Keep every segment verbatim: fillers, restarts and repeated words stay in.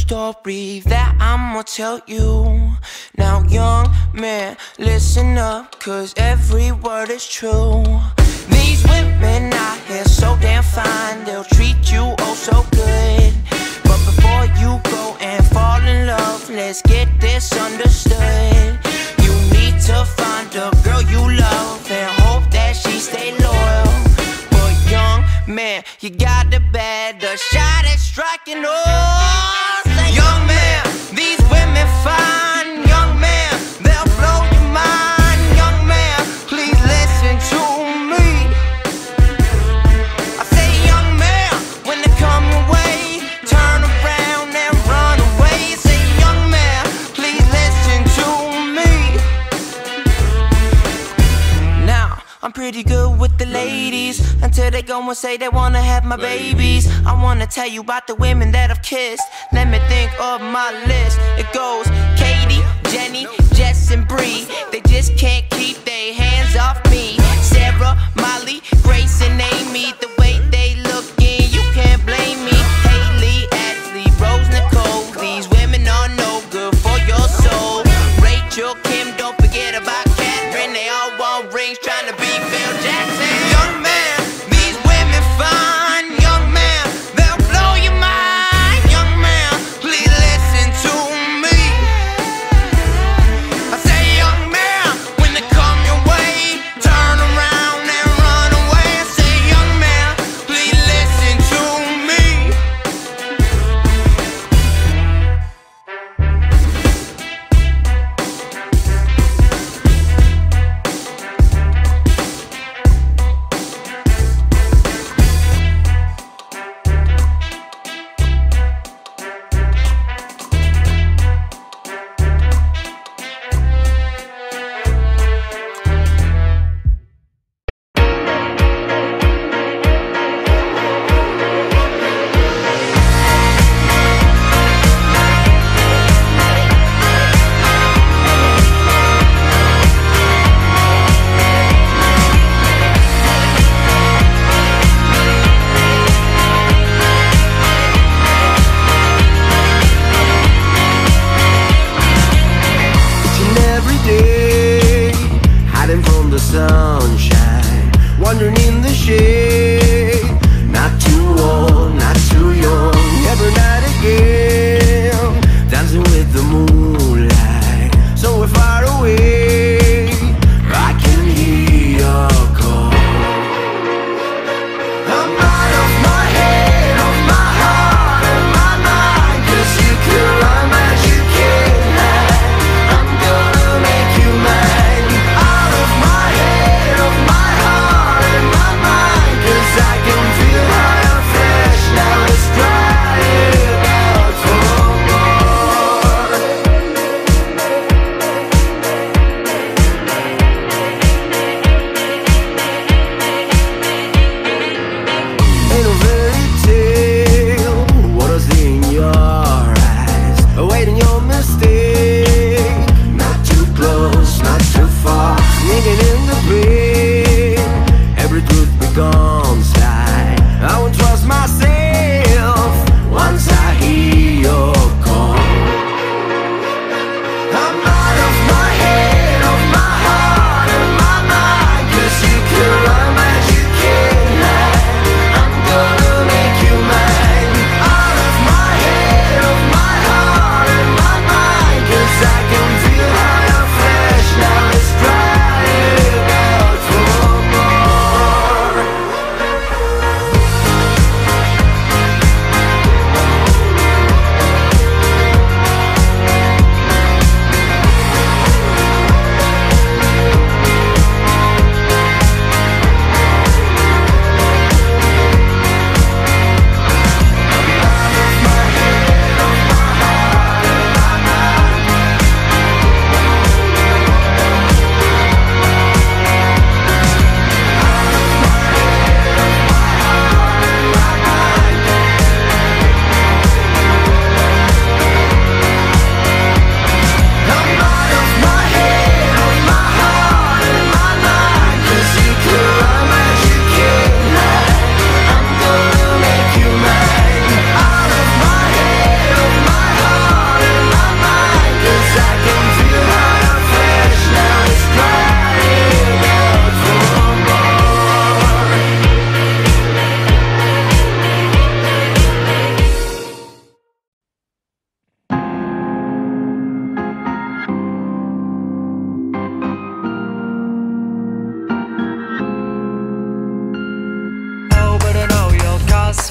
story that I'ma tell you. Now young man, listen up, cause every word is true. These women out here so damn fine, they'll treat you oh so good. But before you go and fall in love, let's get this understood. You need to find a girl you love and hope that she stay loyal. But young man, you got the better shot at striking off. Young man, these women fine. Young man, they'll blow your mind. Young man, please listen to me. I say young man, when they come your way, turn around and run away. Say young man, please listen to me. Now, I'm pretty good with the ladies until they go and say they wanna have my babies. I wanna tell you about the women that I've kissed. Let me think of my list. It goes Katie, Jenny, Jess and Bree. They just can't keep their hands off me. Sarah, Molly, Grace and Amy. The way they lookin', you can't blame me. Haley, Ashley, Rose, Nicole. These women are no good for your soul. Rachel, Kim, don't forget about Catherine. They all want rings, trying to be Phil Jackson. Young man, these women fine. Young man, they'll blow your mind. Young man, please listen to me. I say young man, when they come your way, turn around and run away. I say young man, please listen to me. Sunshine, wandering in the shade. Not too old, not too young. Every night again, dancing with the moonlight. So we're far away, I can hear your call. I'm out of my head, of my heart and my mind. Cause you can run but you can't hide. I'm gonna make you mine. Out of my head, of my heart and my mind.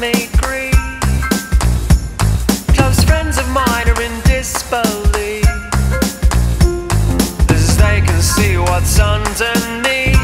me grieve. Close friends of mine are in disbelief, as they can see what's underneath.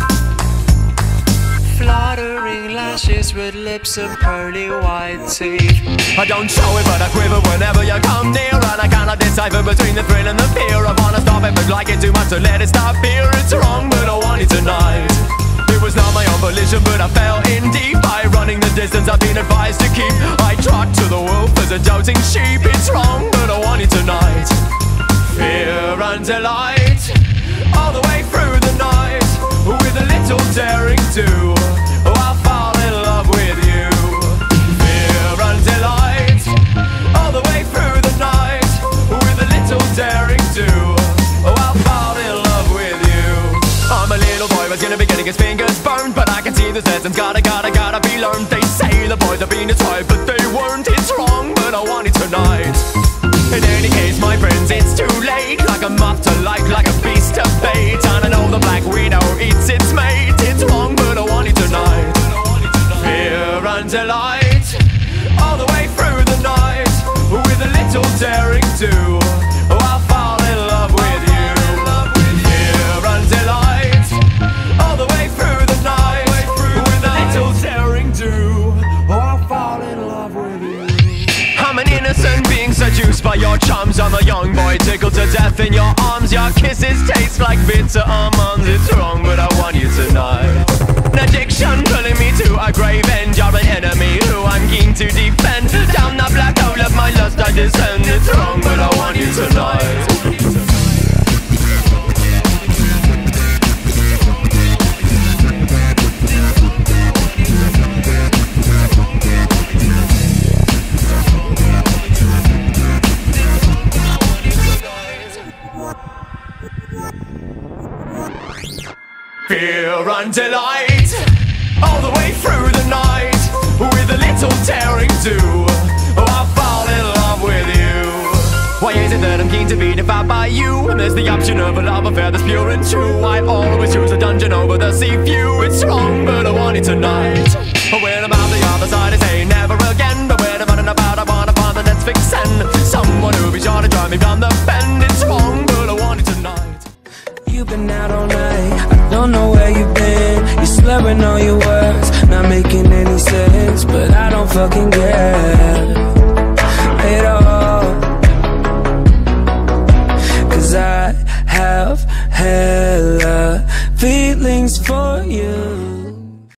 Fluttering lashes with lips of pearly white teeth. I don't show it but I quiver whenever you come near, and I cannot decipher between the thrill and the fear. I wanna stop it but like it too much to let it stop here. It's wrong but I want it tonight. It was not my own volition but I fell in deep. By running the distance I've been advised to keep, I trot to the wolf as a doubting sheep. It's wrong but I want it tonight. Fear and delight, all the way through the night, with a little daring too. Oh, I'll fall in love with you. Fear and delight, all the way through the night, with a little daring too. Oh, I'll fall in love with you. I'm a little boy who's gonna be getting his fingers burned, but I can see the lessons gotta, gotta, gotta be learned. They say the boys have been tried, but they weren't. It's wrong, but I want it tonight. In any case, my friends, it's too late. Like a moth to light, like a beast of bait. And I know the black widow eats its mate. It's wrong, but I want it tonight. Fear and delight, all the way through the night, with a little daring too. Oh, I'll fall in love with you. Fear and delight, all the way through the night, with a little daring too. Oh, I'll fall in love with you. I'm an innocent being seduced by your charms. I'm a young boy tickled to death in your arms. Your kisses taste like bitter almonds. It's wrong but I want you tonight. An addiction pulling me to a grave end. You're an enemy who I'm keen to defend. Down the black hole of my lust I descend. It's wrong but I want you tonight. Fear and delight, all the way through the night, with a little daring too. Oh, I'll fall in love with you. Why is it that I'm keen to be devoured by you? And there's the option of a love affair that's pure and true. I always choose a dungeon over the sea view. It's wrong but I want it tonight. When I'm out the other side I say never again, but when I'm running about I wanna find the next vixen, someone who'll be sure to drive me down the bend. It's wrong but I want it tonight. You've been out all night, I don't know where you've been. You're slurring all your words, not making any sense. But I don't fucking care at all, 'cause I have hella feelings for you.